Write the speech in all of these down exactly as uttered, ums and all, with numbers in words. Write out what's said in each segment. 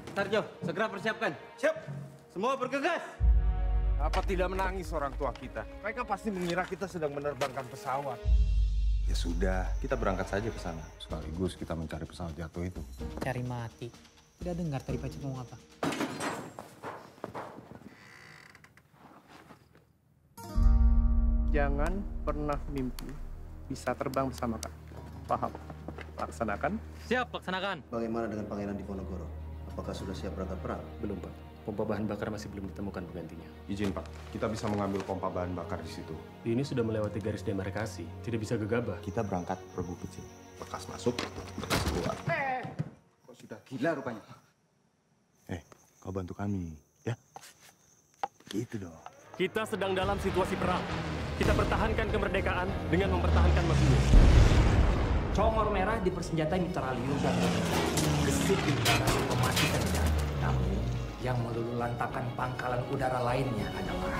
Tarjo, segera persiapkan. Siap. Semua bergegas. Apa tidak menangis orang tua kita? Mereka pasti mengira kita sedang menerbangkan pesawat. Ya sudah, kita berangkat saja ke sana. Sekaligus kita mencari pesawat jatuh itu. Cari mati. Tidak dengar tadi Pak Cip ngomong apa. Jangan pernah mimpi bisa terbang bersama kami. Paham? Laksanakan. Siap, laksanakan. Bagaimana dengan Pangeran Diponegoro? Apakah sudah siap berangkat perang? Belum, Pak. Pompa bahan bakar masih belum ditemukan penggantinya. Izin, Pak. Kita bisa mengambil pompa bahan bakar di situ. Ini sudah melewati garis demarkasi. Tidak bisa gegabah. Kita berangkat perbu kecil. Bekas masuk, bekas keluar. Eh, kok sudah gila rupanya. Eh, kau bantu kami, ya? Gitu dong. Kita sedang dalam situasi perang. Kita pertahankan kemerdekaan dengan mempertahankan Masius. Congor merah dipersenjatai mitralium dan gesit di udara mematikan jalan. Namun, yang meluluhlantakkan pangkalan udara lainnya adalah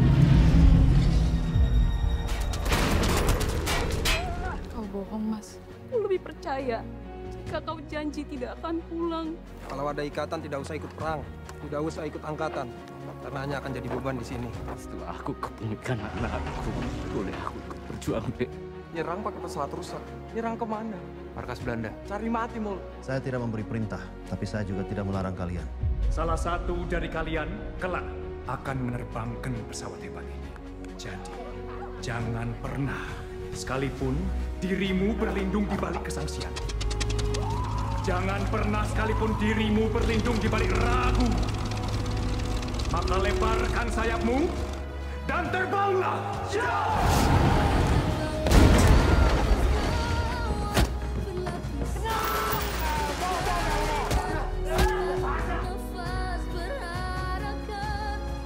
kau bohong, Mas. Aku lebih percaya jika kau janji tidak akan pulang. Kalau ada ikatan tidak usah ikut perang. Tidak usah ikut angkatan. Karena hanya akan jadi beban di sini. Setelah aku kepunyikan anakku, boleh aku ikut berjuang, Dek. Nyerang pakai pesawat rusak. Nyerang kemana? Markas Belanda. Cari mati, Mul. Saya tidak memberi perintah, tapi saya juga tidak melarang kalian. Salah satu dari kalian kelak akan menerbangkan pesawat hebat ini. Jadi, jangan pernah, sekalipun dirimu berlindung di balik kesangsian. Jangan pernah sekalipun dirimu berlindung di balik ragu. Maka lebarkan sayapmu dan terbanglah.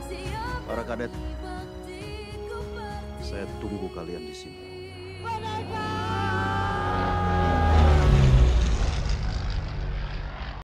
Para kadet, saya tunggu kalian di sini.